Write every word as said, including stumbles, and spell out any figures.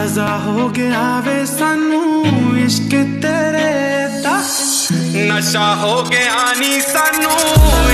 अंदाजा हो गया वे सानू इश्क तेरे दा, नशा हो गया नी सानू